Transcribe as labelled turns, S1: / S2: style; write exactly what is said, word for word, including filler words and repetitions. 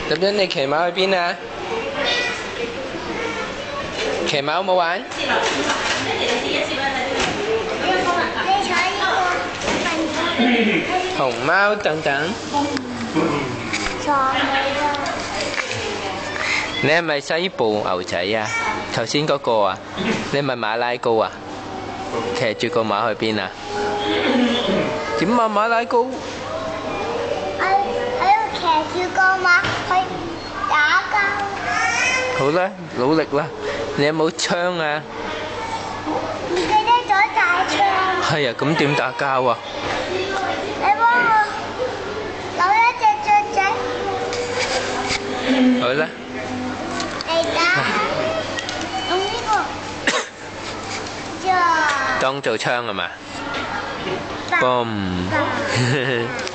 S1: 咁樣你騎馬去邊啊？騎馬好冇玩？熊貓等等。你係咪西部牛仔啊？頭先嗰個啊？你係咪馬拉糕啊？騎住個馬去邊啊？點啊馬拉糕？
S2: 我喺度騎住個馬去打交。
S1: 好啦，努力啦！你有冇槍啊？
S2: 唔記得咗帶槍。
S1: 係啊，咁點打交啊？
S2: 你幫我攞一隻雀仔。
S1: 好啦。
S2: 嚟打。用呢個。呀。
S1: 當做槍啊嘛？嘣！